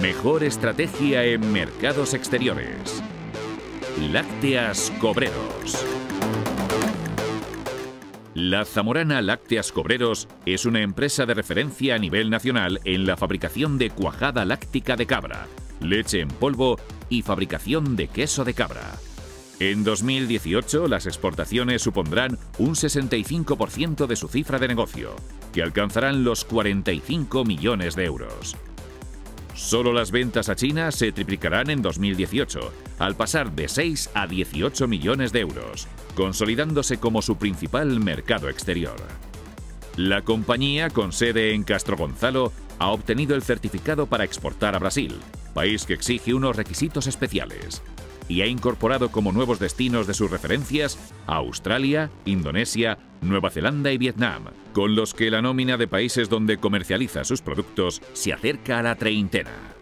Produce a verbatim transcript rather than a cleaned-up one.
Mejor estrategia en mercados exteriores. Lácteas Cobreros. La zamorana Lácteas Cobreros es una empresa de referencia a nivel nacional en la fabricación de cuajada láctica de cabra, leche en polvo y fabricación de queso de cabra. En dos mil dieciocho, las exportaciones supondrán un sesenta y cinco por ciento de su cifra de negocio, que alcanzarán los cuarenta y cinco millones de euros. Solo las ventas a China se triplicarán en dos mil dieciocho, al pasar de seis a dieciocho millones de euros, consolidándose como su principal mercado exterior. La compañía, con sede en Castro Gonzalo, ha obtenido el certificado para exportar a Brasil, país que exige unos requisitos especiales, y ha incorporado como nuevos destinos de sus referencias a Australia, Indonesia, Nueva Zelanda y Vietnam, con los que la nómina de países donde comercializa sus productos se acerca a la treintena.